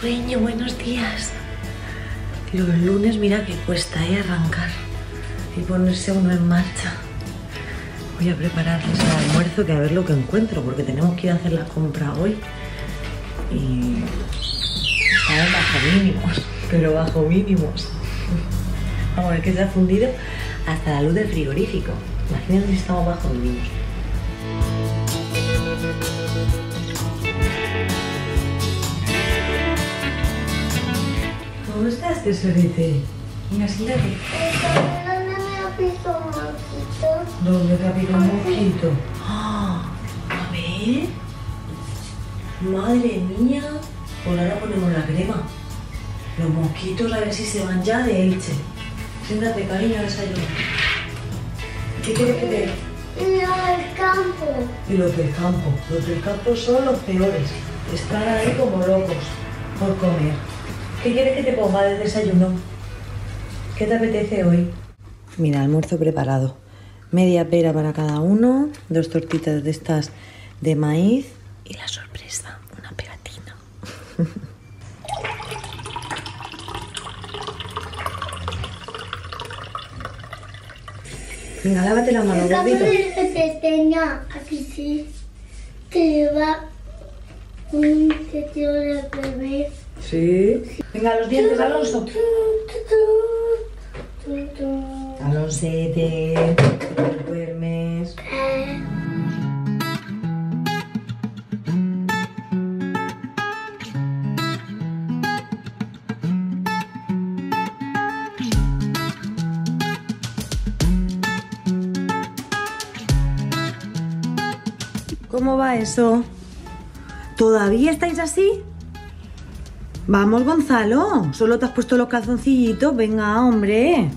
sueño, buenos días. Los lunes mira que cuesta arrancar y ponerse uno en marcha. Voy a prepararles el almuerzo, que a ver lo que encuentro, porque tenemos que ir a hacer la compra hoy. Y estamos bajo mínimos, pero bajo mínimos. Vamos a ver que se ha fundido hasta la luz del frigorífico. Imagínate si estamos bajo mínimos. ¿Cómo estás, tesorete? Venga, siéntate. ¿Dónde te ha picado un mosquito? ¡Ah! A ver. Madre mía. Pues ahora ponemos la crema. Los mosquitos, a ver si se van ya de Elche. Siéntate, cariño, desayuno. ¿Qué quieres que te dé? Los del campo. Y los del campo. Los del campo son los peores. Están ahí como locos por comer. ¿Qué quieres que te ponga de desayuno? ¿Qué te apetece hoy? Mira, almuerzo preparado. Media pera para cada uno, 2 tortitas de estas de maíz y la sorpresa, una pegatina. Venga, lávate las manos, gordito. Que tenía aquí sí, que lleva un sitio de bebé. Sí. Venga, los dientes, Alonso. Alonsete, duermes. ¿Cómo va eso? ¿Todavía estáis así? Vamos, Gonzalo, solo te has puesto los calzoncillitos. Venga, hombre.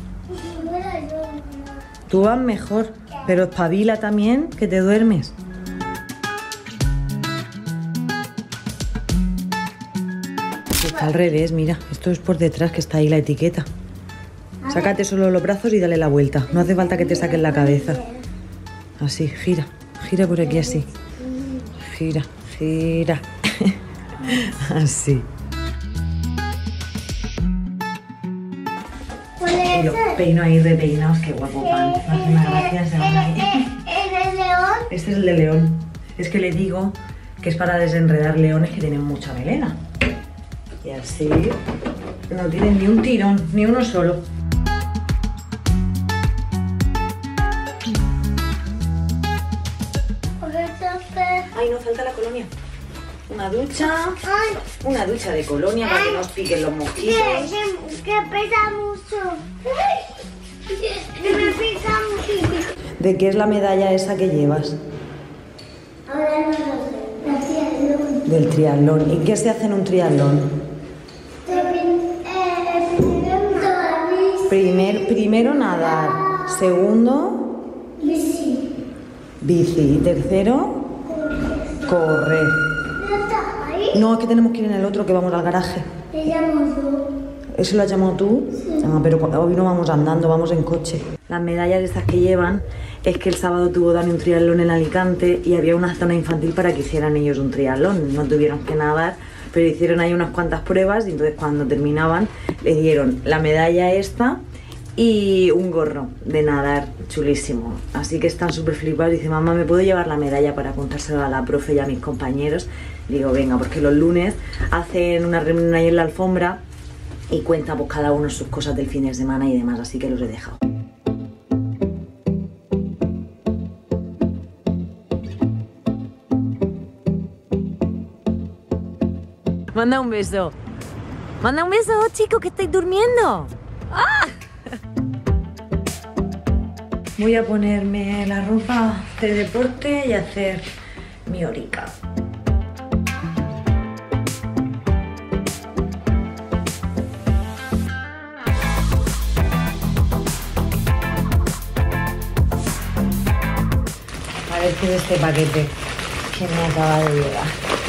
Tú vas mejor, pero espabila también, que te duermes. Está al revés, mira, esto es por detrás, que está ahí la etiqueta. Sácate solo los brazos y dale la vuelta. No hace falta que te saques la cabeza. Así, gira, gira por aquí así. Gira, gira. Así. Y los peino ahí repeinados, qué guapo pan. Me hace una gracia, se van ahí. ¿El de león? Este es el de león. Es que le digo que es para desenredar leones que tienen mucha melena. Y así no tienen ni un tirón, ni uno solo. Ay, no, falta la colonia. Una ducha de colonia para que no os piquen los mosquitos. Que pesa mucho. Que me pica mucho. ¿De qué es la medalla esa que llevas? Ahora no lo sé. La triatlón. Del triatlón. ¿Y qué se hace en un triatlón? Primero nadar. Segundo, bici. Y tercero, correr. No, es que tenemos que ir en el otro, que vamos al garaje. ¿Te llamo tú? ¿Eso lo has llamado tú? Sí. Ah, pero hoy no vamos andando, vamos en coche. Las medallas estas que llevan es que el sábado tuvo Dani un triatlón en Alicante y había una zona infantil para que hicieran ellos un triatlón. No tuvieron que nadar, pero hicieron ahí unas cuantas pruebas y entonces cuando terminaban le dieron la medalla esta y un gorro de nadar chulísimo. Así que están súper flipados. Dice, mamá, ¿me puedo llevar la medalla para apuntársela a la profe y a mis compañeros? Digo, venga, porque los lunes hacen una reunión ahí en la alfombra y cuentan pues cada uno sus cosas del fin de semana y demás, así que los he dejado. Manda un beso. Manda un beso, chicos, que estáis durmiendo. ¡Ah! Voy a ponerme la ropa de deporte y hacer mi horica. A ver qué es este paquete que me acaba de llegar.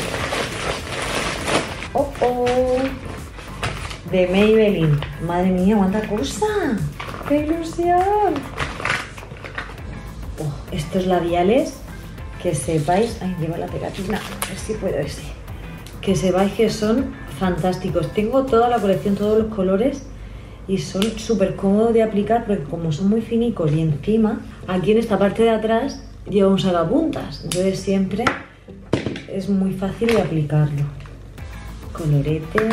¡Oh, oh! De Maybelline. Madre mía, cuánta cosa. ¡Qué ilusión! Oh, estos labiales, que sepáis... Ay, lleva la pegatina. A ver si puedo ese. Que sepáis que son fantásticos. Tengo toda la colección, todos los colores y son súper cómodos de aplicar porque como son muy finicos y encima aquí en esta parte de atrás lleva un sacapuntas, entonces siempre es muy fácil de aplicarlo. Colorete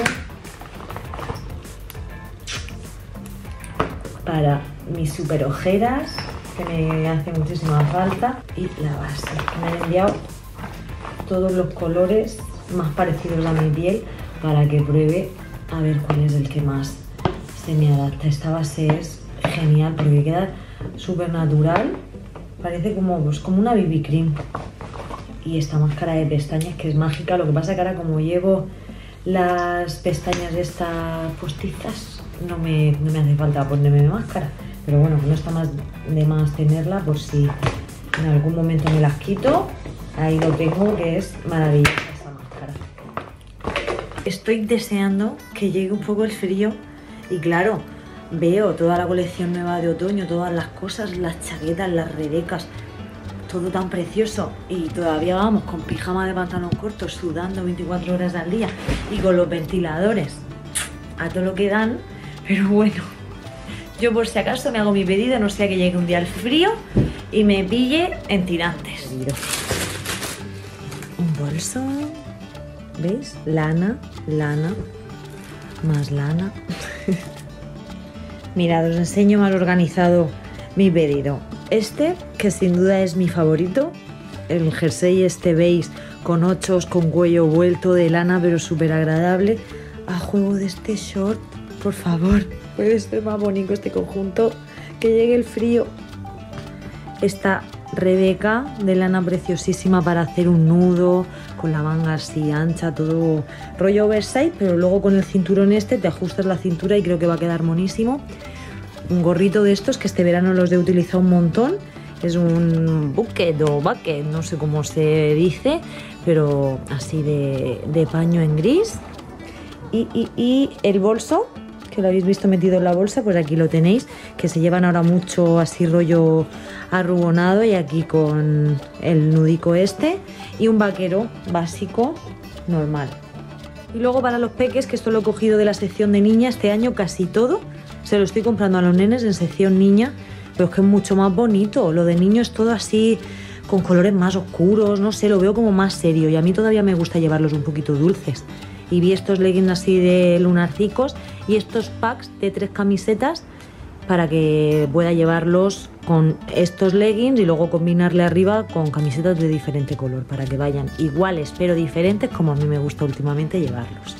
para mis super ojeras que me hace muchísima falta y la base. Me han enviado todos los colores más parecidos a mi piel para que pruebe a ver cuál es el que más se me adapta. Esta base es genial porque queda súper natural, parece como, pues, como una BB cream. Y esta máscara de pestañas que es mágica, lo que pasa que ahora como llevo las pestañas estas postizas no me hace falta ponerme máscara, pero bueno, no está más de más tenerla por si en algún momento me las quito. Ahí lo tengo, que es maravillosa esa máscara. Estoy deseando que llegue un poco el frío y claro, veo toda la colección nueva de otoño, todas las cosas, las chaquetas, las rebecas, todo tan precioso y todavía vamos con pijama de pantalón corto, sudando 24 horas al día y con los ventiladores a todo lo que dan, pero bueno, yo por si acaso me hago mi pedido, no sea que llegue un día el frío y me pille en tirantes. Un bolso, ¿veis? Lana, lana, más lana. Mirad, os enseño más organizado mi pedido. Este, que sin duda es mi favorito, el jersey este beige con ochos, con cuello vuelto de lana, pero súper agradable. A juego de este short, por favor, puede ser más bonito este conjunto, que llegue el frío. Esta rebeca de lana preciosísima para hacer un nudo, con la manga así ancha, todo rollo oversize, pero luego con el cinturón este te ajustas la cintura y creo que va a quedar monísimo. Un gorrito de estos que este verano los he utilizado un montón, es un bucket o bucket, no sé cómo se dice, pero así de paño en gris. Y el bolso, que lo habéis visto metido en la bolsa, pues aquí lo tenéis, que se llevan ahora mucho así rollo arrugonado y aquí con el nudico este y un vaquero básico normal. Y luego para los peques, que esto lo he cogido de la sección de niña este año, casi todo se lo estoy comprando a los nenes en sección niña, pero es que es mucho más bonito. Lo de niño es todo así con colores más oscuros, no sé, lo veo como más serio y a mí todavía me gusta llevarlos un poquito dulces. Y vi estos leggings así de lunarcicos y estos packs de 3 camisetas para que pueda llevarlos con estos leggings y luego combinarle arriba con camisetas de diferente color para que vayan iguales pero diferentes, como a mí me gusta últimamente llevarlos.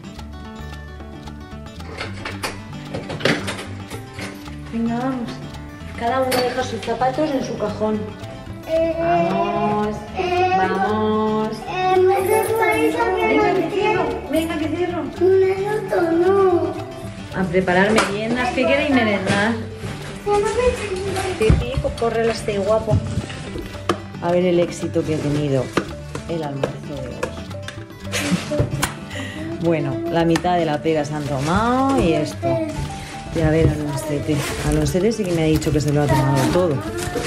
Venga, vamos. Cada uno deja sus zapatos en su cajón. Vamos, vamos. Venga, que cierro. A preparar meriendas. ¿Qué queréis merendar? Pipi, pues córrela, este guapo. A ver el éxito que ha tenido el almuerzo de hoy. Bueno, la mitad de la pera se han tomado y esto. Y a ver, Alonsete sí que me ha dicho que se lo ha tomado todo.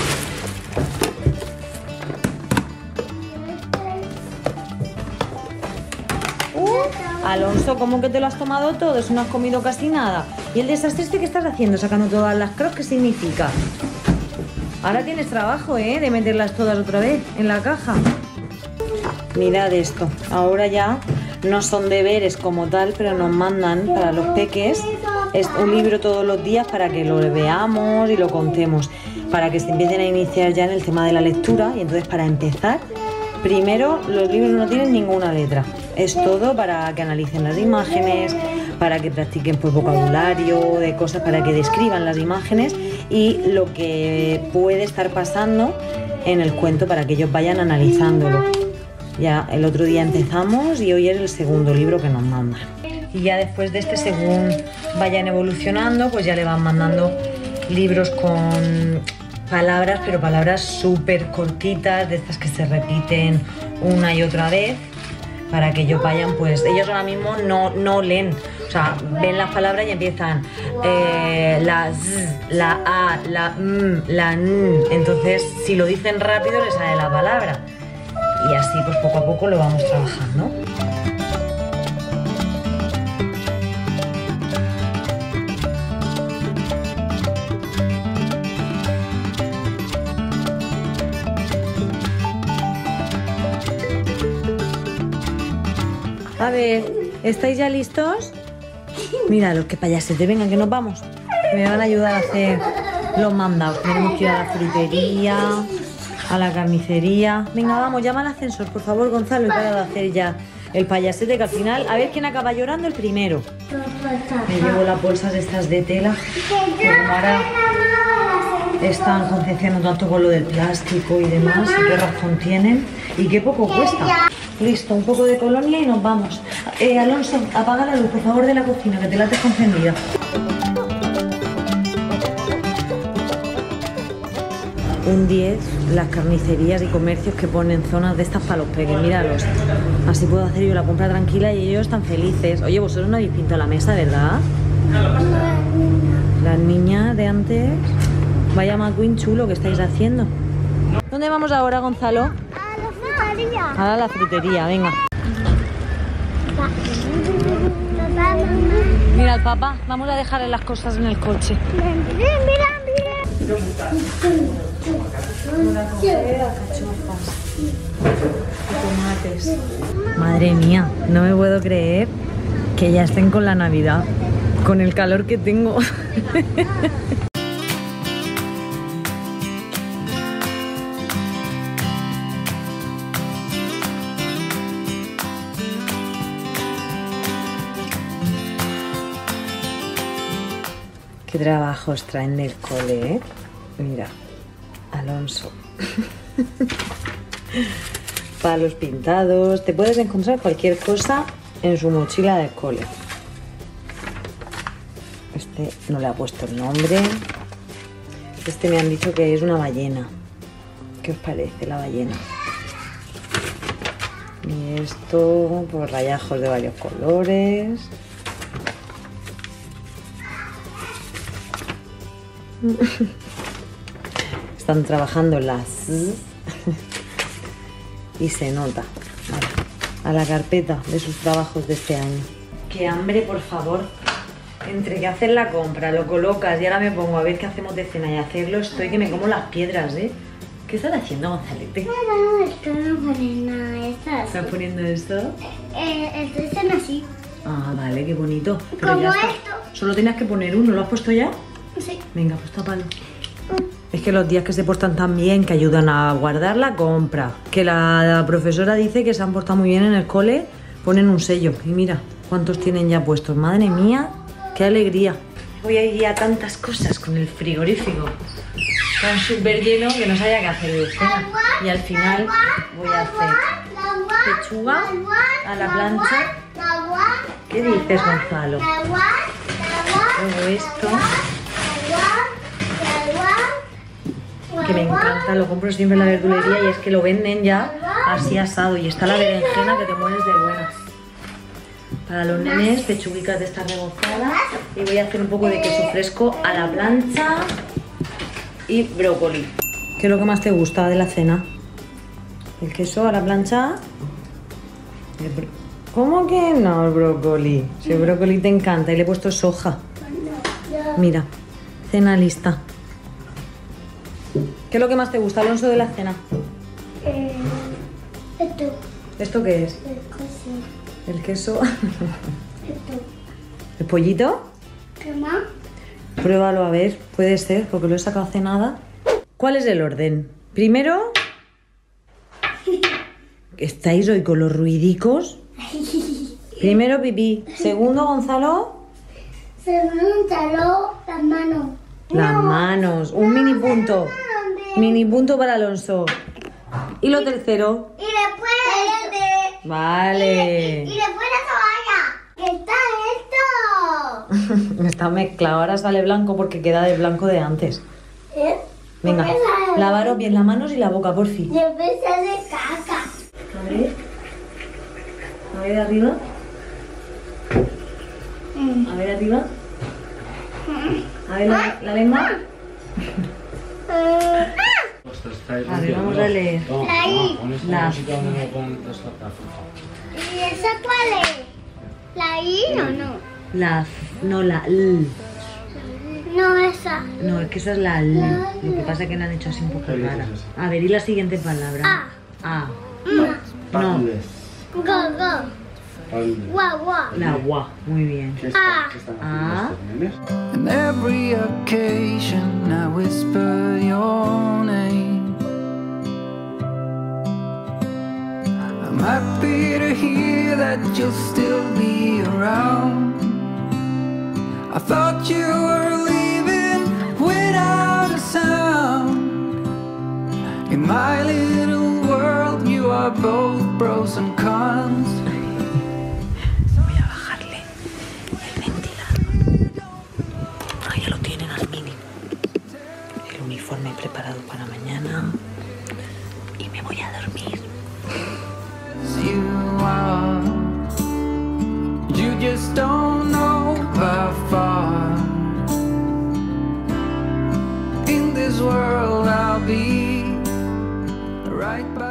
Alonso, ¿cómo que te lo has tomado todo? Si no has comido casi nada. ¿Y el desastre este que estás haciendo? Sacando todas las crocs, ¿qué significa? Ahora tienes trabajo, de meterlas todas otra vez en la caja. Mirad esto. Ahora ya no son deberes como tal, pero nos mandan para los peques un libro todos los días para que lo veamos y lo contemos, para que se empiecen a iniciar ya en el tema de la lectura. Y entonces, para empezar, primero, los libros no tienen ninguna letra. Es todo para que analicen las imágenes, para que practiquen pues, vocabulario, de cosas, para que describan las imágenes y lo que puede estar pasando en el cuento para que ellos vayan analizándolo. Ya el otro día empezamos y hoy es el segundo libro que nos mandan. Y ya después de este, según vayan evolucionando, pues ya le van mandando libros con palabras, pero palabras súper cortitas, de estas que se repiten una y otra vez, para que ellos vayan, pues ellos ahora mismo no leen, o sea, ven las palabras y empiezan la z, la a, la m, la n, entonces si lo dicen rápido les sale la palabra y así pues poco a poco lo vamos trabajando. A ver, ¿estáis ya listos? Mira, los que payasete, vengan que nos vamos. Que me van a ayudar a hacer los mandados. Tenemos que ir a la frutería, a la carnicería. Venga, vamos, llama al ascensor, por favor, Gonzalo, y para de hacer ya el payasete, que al final, a ver quién acaba llorando el primero. Me llevo las bolsas estas de tela, que como ahora están concienciando tanto con lo del plástico y demás, y qué razón tienen, y qué poco cuesta. Listo, un poco de colonia y nos vamos. Alonso, apaga la luz, por favor, de la cocina, que te la dejo encendida. Un 10 las carnicerías y comercios que ponen zonas de estas para los peques, míralos. Así puedo hacer yo la compra tranquila y ellos están felices. Oye, vosotros no habéis pintado la mesa, ¿verdad? Las niñas de antes. Vaya McQueen chulo que estáis haciendo. ¿Dónde vamos ahora, Gonzalo? A la frutería. Ahora a la frutería, venga. Papá, mamá. Mira al papá, vamos a dejarle las cosas en el coche. Mira. Tomates. Madre mía, no me puedo creer que ya estén con la Navidad, con el calor que tengo. Qué trabajos traen del cole, ¿eh? Mira, Alonso. Palos pintados. Te puedes encontrar cualquier cosa en su mochila del cole. Este no le ha puesto el nombre. Este me han dicho que es una ballena. ¿Qué os parece la ballena? Y esto, pues rayajos de varios colores. Están trabajando las y se nota. Vale. A la carpeta de sus trabajos de este año. Qué hambre, por favor. Entre que hacer la compra, lo colocas y ahora me pongo a ver qué hacemos de cena y hacerlo, estoy que me como las piedras, ¿eh? ¿Qué estás haciendo, Gonzalete? No, esto no pone nada. ¿Estás poniendo esto? Están así. Ah, vale, qué bonito. Pero Como ya está. esto. Solo tenías que poner uno, ¿lo has puesto ya? Sí. Venga, pues tápalo. Es que los días que se portan tan bien, que ayudan a guardar la compra, que la profesora dice que se han portado muy bien en el cole, ponen un sello. Y mira, cuántos tienen ya puestos. Madre mía, qué alegría. Hoy hay ya tantas cosas con el frigorífico. Tan súper lleno que no sabía qué hacer de cena. Y al final voy a hacer pechuga a la plancha. ¿Qué dices, Gonzalo? Luego esto, que me encanta, lo compro siempre en la verdulería y es que lo venden ya así asado. Y está la berenjena que te mueres de buenas. Para los nenes, pechuguitas de estas rebozadas. Y voy a hacer un poco de queso fresco a la plancha y brócoli. ¿Qué es lo que más te gusta de la cena? ¿El queso a la plancha? ¿Cómo que no el brócoli? Si el brócoli te encanta y le he puesto soja. Mira, cena lista. ¿Qué es lo que más te gusta, Alonso, de la cena? Esto. ¿Esto qué es? El queso. ¿El pollito? ¿Qué más? Pruébalo a ver, puede ser, porque lo he sacado hace nada. ¿Cuál es el orden? Primero... ¿Estáis hoy con los ruidicos? Primero pipí. Segundo, Gonzalo... Segundo, las manos. Las manos. Un mini punto. Mini punto para Alonso. Y lo tercero... Y después este. Vale. Y después la toalla. ¿Qué está esto? Está mezclado, ahora sale blanco porque queda de blanco de antes. Venga, lavaros bien las manos y la boca, por fin. Y después se hace caca. A ver arriba. A ver arriba. A ver la lengua. A ver, vamos a leer. La ¿Y esa cuál es? ¿La I o no? La no, la L. No, esa. No, es que esa es la L. Lo que pasa es que la han hecho así un poco rara. A ver, y la siguiente palabra. A. No. Go, go. Guau, guau. La gua, muy bien. ¿Qué están haciendo estos nenes? In every occasion I whisper your name. I'm happy to hear that you'll still be around. I thought you were leaving without a sound. In my little world you are both pros and cons. Voy a bajarle el ventilador. Ah, ya lo tienen al mínimo. El uniforme preparado para mañana. Y me voy a dormir. You are, you just don't know how far in this world I'll be right by